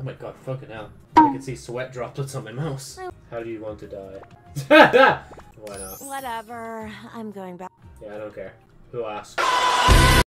Oh my god, fucking hell. I can see sweat droplets on my mouse. How do you want to die? Why not? Whatever. I'm going back. Yeah, I don't care. Who asked?